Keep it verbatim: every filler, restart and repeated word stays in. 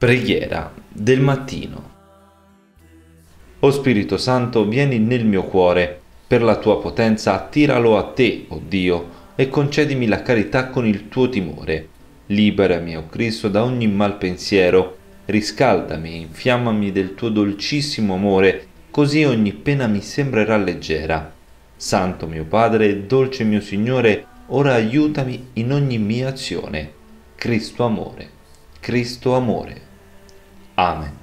Preghiera del mattino. O Spirito Santo, vieni nel mio cuore, per la tua potenza attiralo a te, o Dio, e concedimi la carità con il tuo timore. Liberami, o Cristo, da ogni mal pensiero, riscaldami, infiammami del tuo dolcissimo amore, così ogni pena mi sembrerà leggera. Santo mio Padre, dolce mio Signore, ora aiutami in ogni mia azione. Cristo amore, Cristo amore. Amen.